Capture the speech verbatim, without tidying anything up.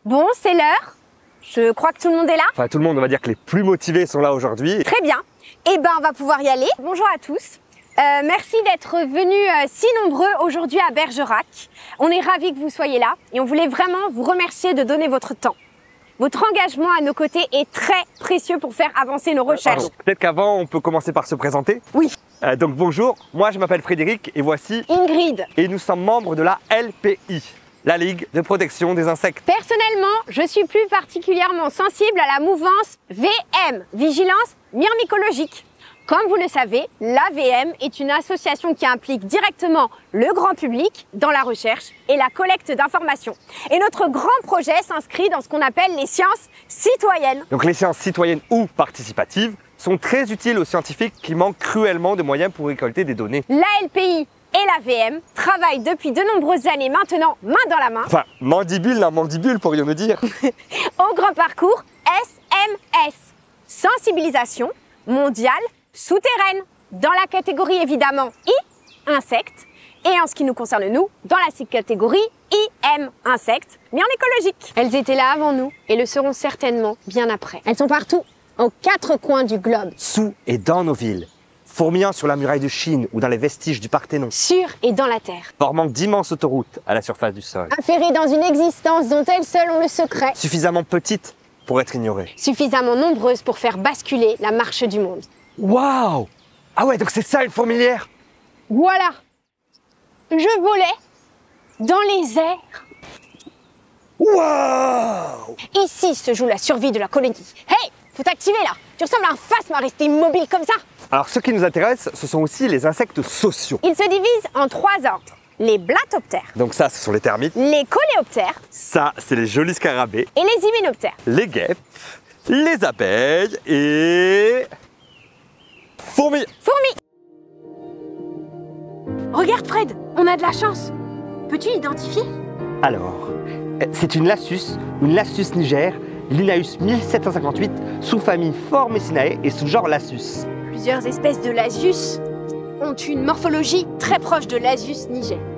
Bon, c'est l'heure. Je crois que tout le monde est là. Enfin, tout le monde, on va dire que les plus motivés sont là aujourd'hui. Très bien. Eh ben, on va pouvoir y aller. Bonjour à tous. Euh, merci d'être venus euh, si nombreux aujourd'hui à Bergerac. On est ravis que vous soyez là et on voulait vraiment vous remercier de donner votre temps. Votre engagement à nos côtés est très précieux pour faire avancer nos recherches. Euh, Peut-être qu'avant, on peut commencer par se présenter. Oui. Euh, donc bonjour, moi je m'appelle Frédéric et voici Ingrid. Et nous sommes membres de la L P I, la Ligue de protection des insectes. Personnellement, je suis plus particulièrement sensible à la mouvance V M, Vigilance Myrmécologique. Comme vous le savez, l'A V M est une association qui implique directement le grand public dans la recherche et la collecte d'informations. Et notre grand projet s'inscrit dans ce qu'on appelle les sciences citoyennes. Donc les sciences citoyennes ou participatives sont très utiles aux scientifiques qui manquent cruellement de moyens pour récolter des données. La L P I et la V M travaillent depuis de nombreuses années maintenant main dans la main. Enfin, mandibule dans mandibule pourrions-nous dire. Au grand parcours S M S, sensibilisation mondiale souterraine, dans la catégorie évidemment I, insectes, et en ce qui nous concerne nous, dans la catégorie I M, insectes, myrmécologiques. Elles étaient là avant nous et le seront certainement bien après. Elles sont partout, aux quatre coins du globe. Sous et dans nos villes, fourmillant sur la muraille de Chine ou dans les vestiges du Parthénon. Sur et dans la terre. Formant d'immenses autoroutes à la surface du sol. Affairées dans une existence dont elles seules ont le secret. Suffisamment petites pour être ignorées. Suffisamment nombreuses pour faire basculer la marche du monde. Waouh! Ah ouais, donc c'est ça une fourmilière? Voilà! Je volais dans les airs. Waouh! Ici se joue la survie de la colonie. Hey! Faut t'activer là! Tu ressembles à un phasme à rester immobile comme ça! Alors ce qui nous intéresse, ce sont aussi les insectes sociaux. Ils se divisent en trois ordres. Les blattoptères. Donc ça, ce sont les termites. Les coléoptères. Ça, c'est les jolis scarabées. Et les hyménoptères. Les guêpes, les abeilles et... fourmis. Fourmis. Regarde Fred, on a de la chance. Peux-tu identifier? Alors, c'est une Lassus, une Lassus niger, Linnaeus mille sept cent cinquante-huit, sous-famille Formicinae et sous-genre Lassus. Plusieurs espèces de Lasius ont une morphologie très proche de Lasius niger.